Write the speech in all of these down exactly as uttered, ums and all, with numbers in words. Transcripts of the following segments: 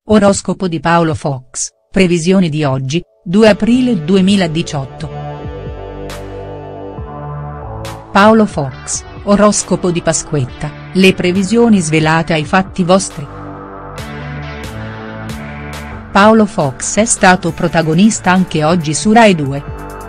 Oroscopo di Paolo Fox, previsioni di oggi, due aprile duemiladiciotto. Paolo Fox, oroscopo di Pasquetta, le previsioni svelate ai fatti vostri. Paolo Fox è stato protagonista anche oggi su Rai due.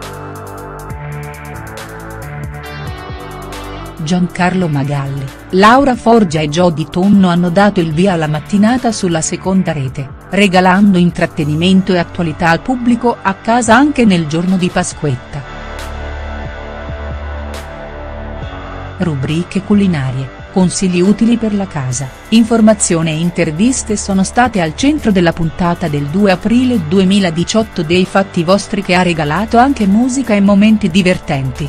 Giancarlo Magalli, Laura Forgia e Jody Tonno hanno dato il via alla mattinata sulla seconda rete, regalando intrattenimento e attualità al pubblico a casa anche nel giorno di Pasquetta. Rubriche culinarie, consigli utili per la casa, informazione e interviste sono state al centro della puntata del due aprile duemiladiciotto dei Fatti Vostri, che ha regalato anche musica e momenti divertenti.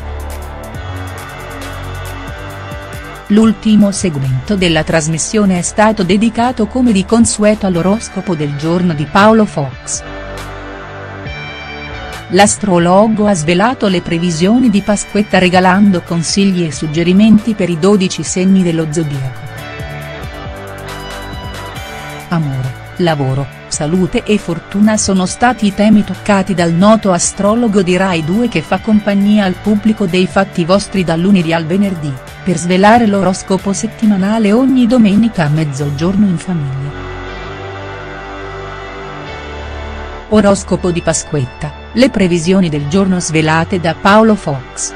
L'ultimo segmento della trasmissione è stato dedicato come di consueto all'oroscopo del giorno di Paolo Fox. L'astrologo ha svelato le previsioni di Pasquetta regalando consigli e suggerimenti per i dodici segni dello zodiaco. Amore, lavoro, salute e fortuna sono stati i temi toccati dal noto astrologo di Rai due, che fa compagnia al pubblico dei Fatti Vostri dal lunedì al venerdì, per svelare l'oroscopo settimanale ogni domenica a mezzogiorno in famiglia. Oroscopo di Pasquetta, le previsioni del giorno svelate da Paolo Fox.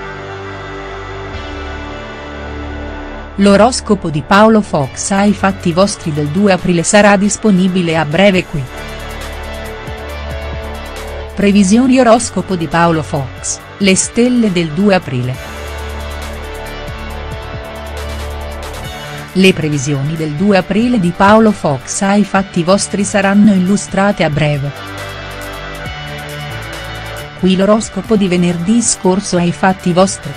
L'oroscopo di Paolo Fox ai Fatti Vostri del due aprile sarà disponibile a breve qui. Previsioni oroscopo di Paolo Fox, le stelle del due aprile. Le previsioni del due aprile di Paolo Fox ai Fatti Vostri saranno illustrate a breve. Qui l'oroscopo di venerdì scorso ai Fatti Vostri.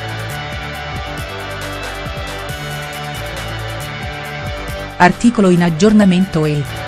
Articolo in aggiornamento e.